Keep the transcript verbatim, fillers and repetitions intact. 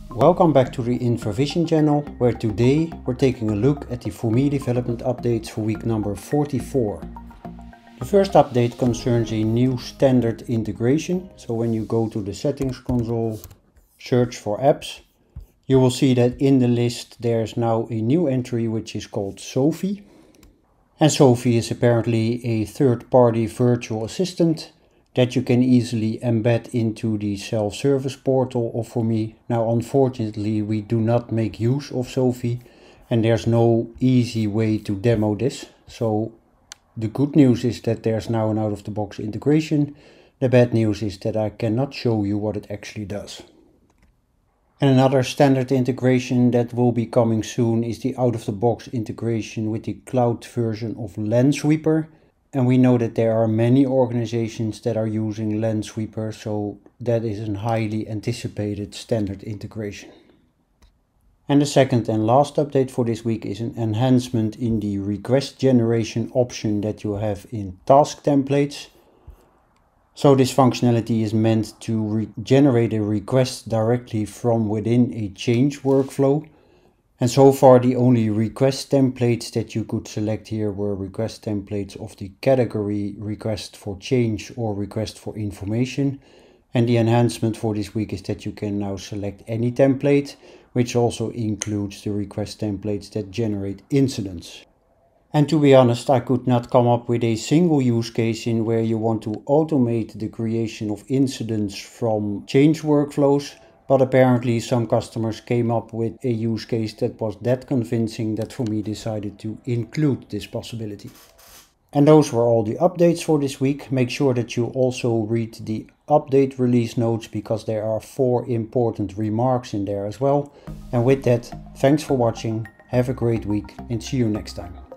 Welcome back to the InfoVision channel, where today we're taking a look at the For Me development updates for week number forty-four. The first update concerns a new standard integration. So when you go to the settings console, search for apps, you will see that in the list there's now a new entry which is called Sophie. And Sophie is apparently a third-party virtual assistant that you can easily embed into the self-service portal of For Me. Now, unfortunately, we do not make use of Sophie and there's no easy way to demo this. So the good news is that there's now an out-of-the-box integration. The bad news is that I cannot show you what it actually does. And another standard integration that will be coming soon is the out-of-the-box integration with the cloud version of Landsweeper. And we know that there are many organizations that are using Landsweeper, so that is a highly anticipated standard integration. And the second and last update for this week is an enhancement in the request generation option that you have in task templates. So this functionality is meant to generate a request directly from within a change workflow. And so far the only request templates that you could select here were request templates of the category request for change or request for information. And the enhancement for this week is that you can now select any template, which also includes the request templates that generate incidents. And to be honest, I could not come up with a single use case in where you want to automate the creation of incidents from change workflows, but apparently some customers came up with a use case that was that convincing that For Me decided to include this possibility. And those were all the updates for this week. Make sure that you also read the update release notes because there are four important remarks in there as well. And with that, thanks for watching, have a great week and see you next time.